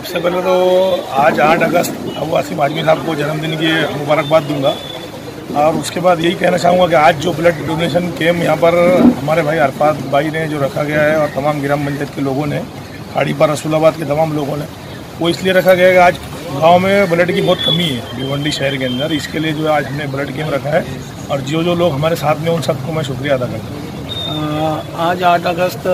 सबसे पहले तो आज 8 अगस्त अबू आसिम आजमी साहब को जन्मदिन की मुबारकबाद दूंगा और उसके बाद यही कहना चाहूँगा कि आज जो ब्लड डोनेशन कैम्प यहाँ पर हमारे भाई अरफात भाई ने जो रखा गया है और तमाम ग्राम पंचायत के लोगों ने, खाड़ी पर रसूलाबाद के तमाम लोगों ने, वो इसलिए रखा गया है कि आज गांव में ब्लड की बहुत कमी है भिवंडी शहर के अंदर। इसके लिए जो है आज हमने ब्लड कैम्प रखा है और जो लोग हमारे साथ में उन सबको मैं शुक्रिया अदा करता हूँ। आज 8 अगस्त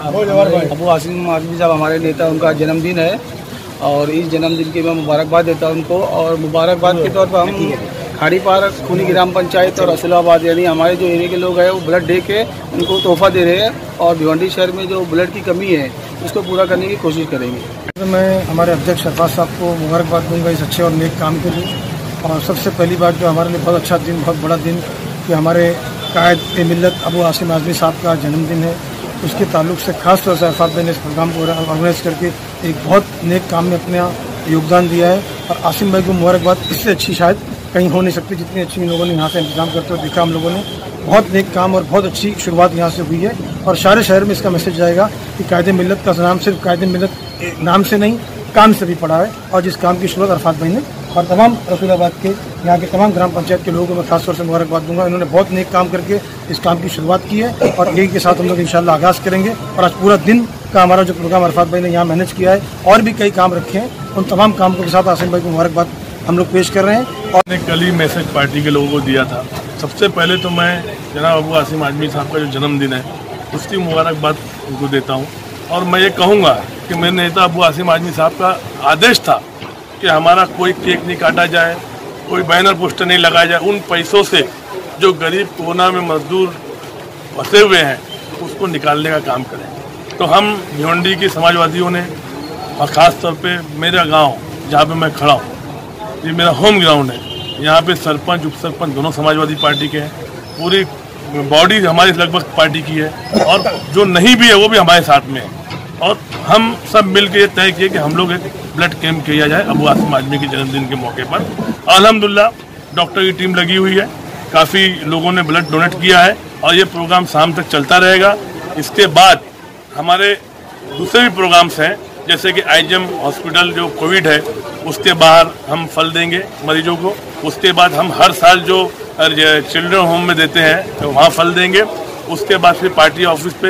अबू आसिम आजमी साहब हमारे नेता, उनका जन्मदिन है और इस जन्मदिन की मैं मुबारकबाद देता हूं उनको। और मुबारकबाद के तौर पर हम खाड़ी पार खूनी ग्राम पंचायत और रसूलाबाद यानी हमारे जो एरिया के लोग हैं वो ब्लड दे के उनको तोहफा दे रहे हैं और भिवंडी शहर में जो ब्लड की कमी है उसको पूरा करने की कोशिश करेंगे। तो मैं हमारे अध्यक्ष अरफात साहब को मुबारकबाद दूंगा इस अच्छे और नेक काम के लिए। और सबसे पहली बात जो हमारे लिए बहुत अच्छा दिन, बहुत बड़ा दिन कि हमारे कायद मिल्लत अबू आसिम आजमी साहब का जन्मदिन है, उसके ताल्लुक से खास तौर से अरफात भाई ने इस प्रोग्राम को ऑर्गेनाइज करके एक बहुत नेक काम में अपना योगदान दिया है। और आसिम भाई को मुबारकबाद इससे अच्छी शायद कहीं हो नहीं सकती जितनी अच्छी इन लोगों ने यहाँ से इंतजाम करते हुए देखा। हम लोगों ने बहुत नेक काम और बहुत अच्छी शुरुआत यहाँ से हुई है और सारे शहर में इसका मैसेज जाएगा कि कायदे मिल्लत का नाम सिर्फ कायदे मिल्लत नाम से नहीं, काम से भी पड़ा है। और जिस काम की शुरुआत अरफात भाई ने और तमाम रसूलाबाद के यहाँ के तमाम ग्राम पंचायत के लोगों को मैं खास तौर से मुबारकबाद दूंगा। इन्होंने बहुत नेक काम करके इस काम की शुरुआत की है और यही के साथ हम लोग इंशाल्लाह आगाज़ करेंगे। और आज पूरा दिन का हमारा जो प्रोग्राम अरफात भाई ने यहाँ मैनेज किया है और भी कई काम रखे हैं, उन तमाम कामों के साथ आसिम भाई को मुबारकबाद हम लोग पेश कर रहे हैं। और ने कल ही मैसेज पार्टी के लोगों को दिया था। सबसे पहले तो मैं जनाब अबू आसिम आजमी साहब का जो जन्मदिन है उसकी मुबारकबाद उनको देता हूँ। और मैं ये कहूँगा कि मेरे नेता अबू आसिम आजमी साहब का आदेश था कि हमारा कोई केक नहीं काटा जाए, कोई बैनर पोस्टर नहीं लगाया जाए। उन पैसों से जो गरीब कोना में मजदूर फंसे हुए हैं उसको निकालने का काम करें। तो हम भिवंडी के समाजवादियों ने और ख़ास तौर पे मेरा गांव जहाँ पे मैं खड़ा हूँ, ये मेरा होम ग्राउंड है, यहाँ पे सरपंच उप सरपंच दोनों समाजवादी पार्टी के हैं, पूरी बॉडी हमारी लगभग पार्टी की है और जो नहीं भी है वो भी हमारे साथ में है। और हम सब मिल के ये तय किए कि हम लोग एक ब्लड कैंप किया जाए अबू आसिम आजमी के जन्मदिन के मौके पर। अल्हम्दुलिल्लाह डॉक्टर की टीम लगी हुई है, काफ़ी लोगों ने ब्लड डोनेट किया है और ये प्रोग्राम शाम तक चलता रहेगा। इसके बाद हमारे दूसरे भी प्रोग्राम्स हैं, जैसे कि आईजीएम हॉस्पिटल जो कोविड है उसके बाहर हम फल देंगे मरीजों को। उसके बाद हम हर साल जो चिल्ड्रन होम में देते हैं तो वहाँ फल देंगे। उसके बाद फिर पार्टी ऑफिस पे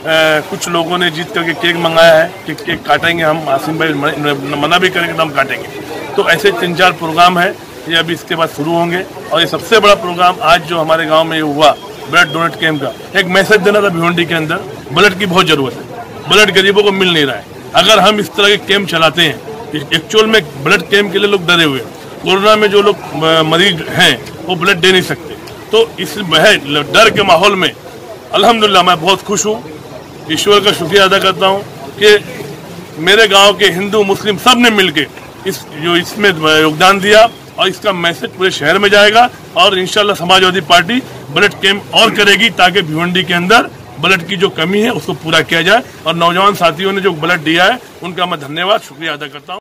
कुछ लोगों ने जीत करके केक मंगाया है कि केक काटेंगे हम, आसिम भाई मना भी करेंगे तो हम काटेंगे। तो ऐसे 3-4 प्रोग्राम है, ये अभी इसके बाद शुरू होंगे। और ये सबसे बड़ा प्रोग्राम आज जो हमारे गांव में ये हुआ ब्लड डोनेट कैंप का, एक मैसेज देना था भिवंडी के अंदर ब्लड की बहुत ज़रूरत है, ब्लड गरीबों को मिल नहीं रहा है। अगर हम इस तरह के कैंप चलाते हैं, एक्चुअल में ब्लड कैंप के लिए लोग डरे हुए हैं, कोरोना में जो लोग मरीज हैं वो ब्लड दे नहीं सकते। तो इस डर के माहौल में अल्हम्दुलिल्लाह मैं बहुत खुश हूँ, ईश्वर का शुक्रिया अदा करता हूँ कि मेरे गांव के हिंदू मुस्लिम सब ने मिलके इसमें योगदान दिया और इसका मैसेज पूरे शहर में जाएगा। और इंशाल्लाह समाजवादी पार्टी ब्लड कैंप और करेगी ताकि भिवंडी के अंदर ब्लड की जो कमी है उसको पूरा किया जाए। और नौजवान साथियों ने जो ब्लड दिया है उनका मैं धन्यवाद शुक्रिया अदा करता हूँ।